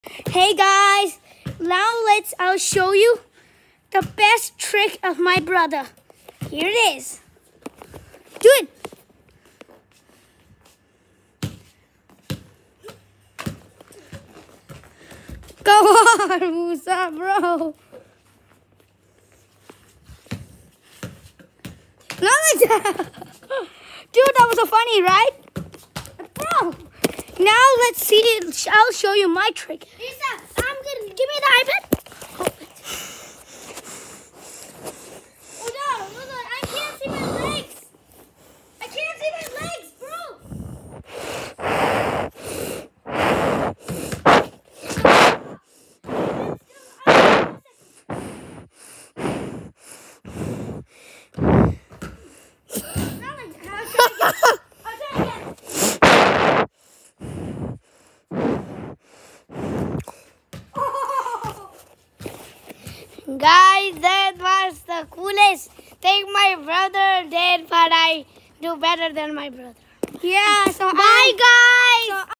Hey guys, now I'll show you the best trick of my brother. Here it is. Do it. Go on, Musa, bro. Not like that. Dude, that was so funny, right? Bro. Now let's see. I'll show you my trick. Lisa, give me the iPad. Oh no, I can't see my legs. I can't see my legs, bro. I'll try again. Guys, that was the coolest thing my brother did, but I do better than my brother. Yeah, so Bye, guys. So